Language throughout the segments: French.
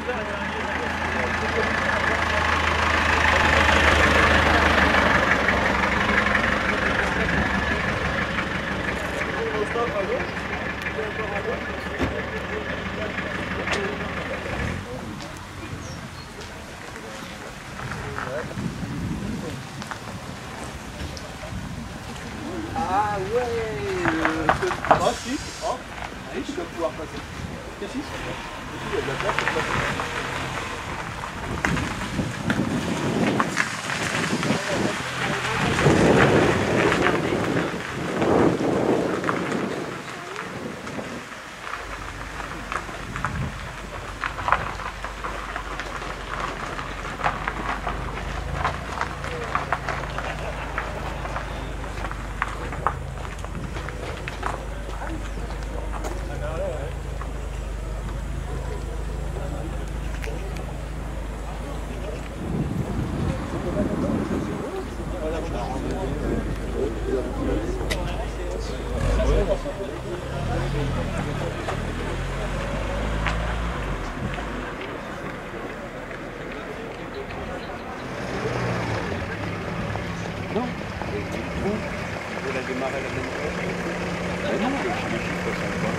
Ah ouais. Ah si. Oh. Allez, je dois pouvoir passer. Qu'est-ce que c'est? Il y a de la place, c'est pas... Non. On a démarré la même chose. Ah non, les chiffres sont pas.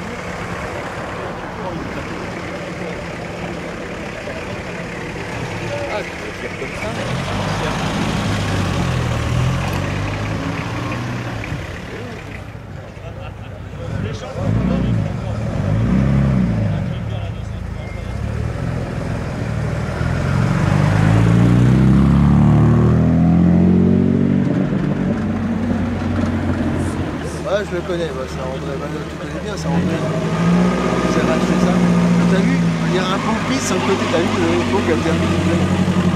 Ah, tu peux faire comme ça. Ouais, je le connais, bah, c'est André, bah, tu connais bien, c'est André. C'est racheté ça. T'as vu? Il y a un pont piste sur le côté, t'as vu le pont qui a terminé.